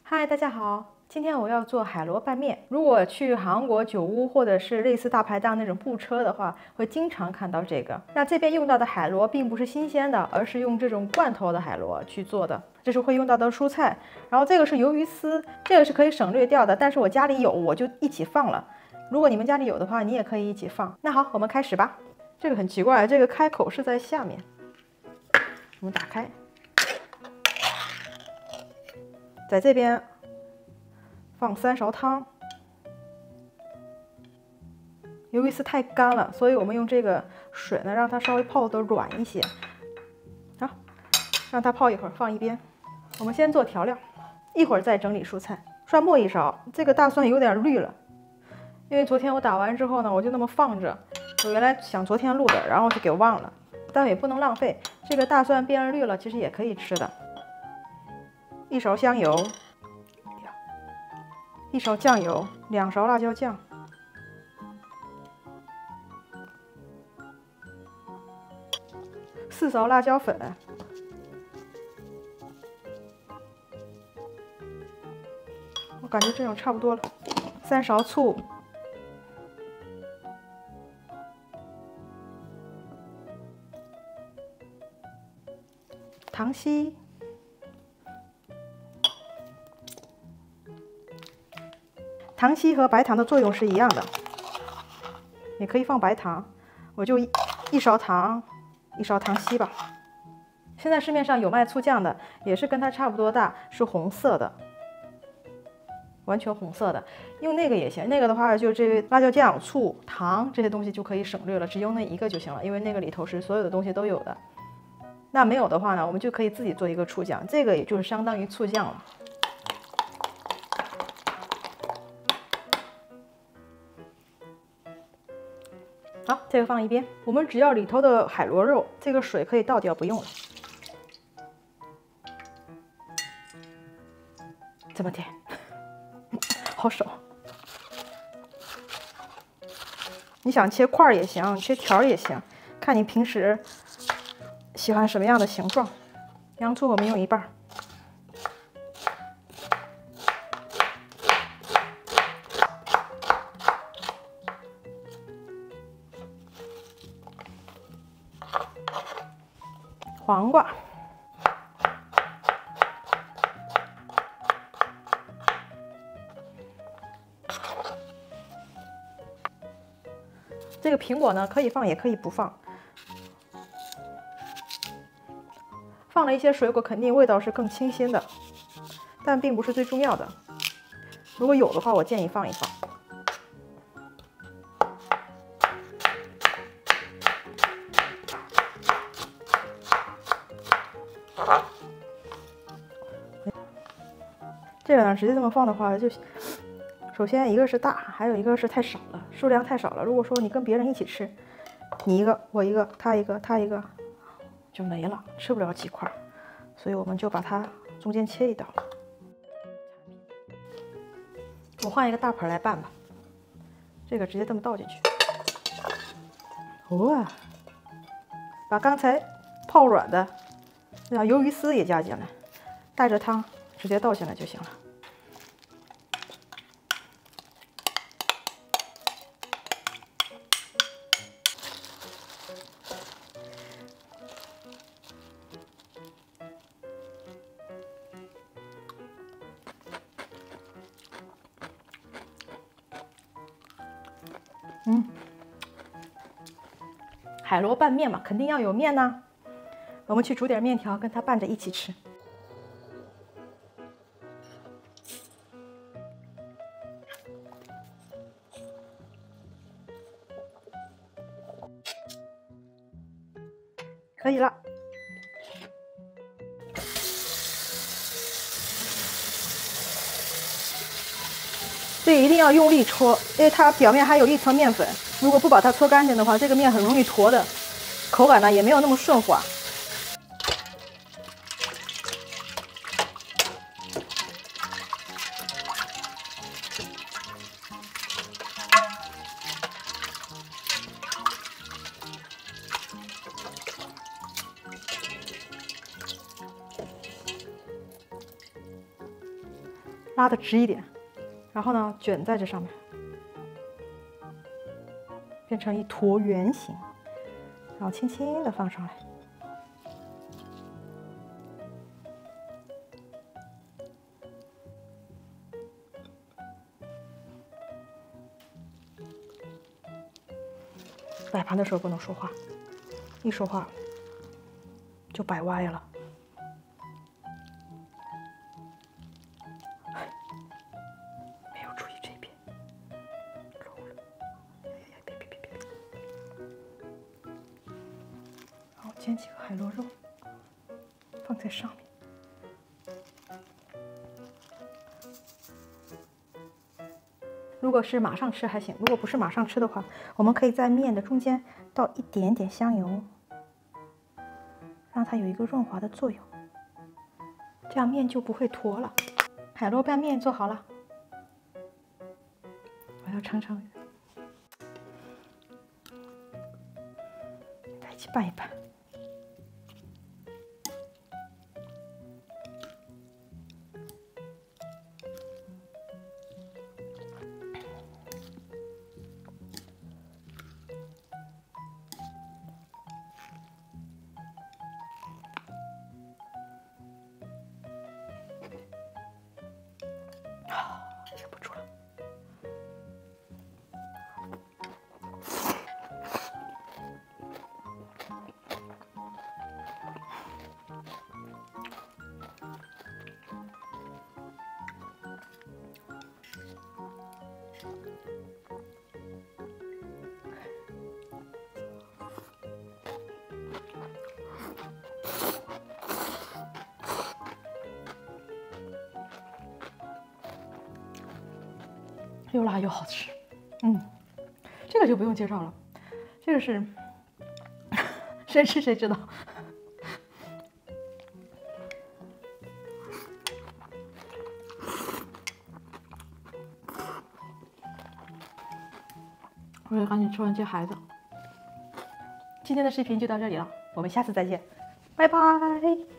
嗨，大家好，今天我要做海螺拌面。如果去韩国酒屋或者是类似大排档那种布车的话，会经常看到这个。那这边用到的海螺并不是新鲜的，而是用这种罐头的海螺去做的，这是会用到的蔬菜。然后这个是鱿鱼丝，这个是可以省略掉的，但是我家里有，我就一起放了。如果你们家里有的话，你也可以一起放。那好，我们开始吧。这个很奇怪，这个开口是在下面，我们打开。在这边放3勺汤，鱿鱼丝太干了，所以我们用这个水呢，让它稍微泡得软一些。好，让它泡一会儿，放一边。我们先做调料，一会儿再整理蔬菜。蒜末1勺，这个大蒜有点绿了，因为昨天我打完之后呢，我就那么放着。我原来想昨天录的，然后就给忘了，但也不能浪费。这个大蒜变绿了，其实也可以吃的。1勺香油。1勺酱油，2勺辣椒酱，4勺辣椒粉，我感觉这样差不多了。3勺醋，糖稀。糖稀和白糖的作用是一样的，也可以放白糖，我就1勺糖，1勺糖稀吧。现在市面上有卖醋酱的，也是跟它差不多大，是红色的，完全红色的，用那个也行。那个的话，就这辣椒酱、醋、糖这些东西就可以省略了，只用那一个就行了，因为那个里头是所有的东西都有的。那没有的话呢，我们就可以自己做一个醋酱，这个也就是相当于醋酱了。好，这个放一边。我们只要里头的海螺肉，这个水可以倒掉，不用了。这么点，好手。你想切块也行，切条也行，看你平时喜欢什么样的形状。洋葱我们用1半。黄瓜，这个苹果呢，可以放也可以不放。放了一些水果，肯定味道是更清新的，但并不是最重要的。如果有的话，我建议放一放。这个呢，直接这么放的话，就首先一个是大，还有一个是太少了，数量太少了。如果说你跟别人一起吃，你一个，我一个，他一个，他一个，就没了，吃不了几块。所以我们就把它中间切一刀。我换一个大盆来拌吧，这个直接这么倒进去。哇，把刚才泡软的那鱿鱼丝也加进来，带着汤直接倒进来就行了。海螺拌面嘛，肯定要有面呢。我们去煮点面条，跟它拌着一起吃。可以了。这一定要用力搓，因为它表面还有一层面粉。如果不把它搓干净的话，这个面很容易坨的，口感呢也没有那么顺滑。 拉的直一点，然后呢卷在这上面，变成一坨圆形，然后轻轻的放上来。摆盘的时候不能说话，一说话就摆歪了。没有注意这边，漏了。别。然后煎几个海螺肉，放在上面。如果是马上吃还行，如果不是马上吃的话，我们可以在面的中间倒一点点香油，让它有一个润滑的作用，这样面就不会坨了。海螺拌面做好了，我要尝尝，再一起拌一拌。忍不住了。又辣又好吃，这个就不用介绍了，这个是谁吃谁知道。我得赶紧吃完接孩子。今天的视频就到这里了，我们下次再见，拜拜。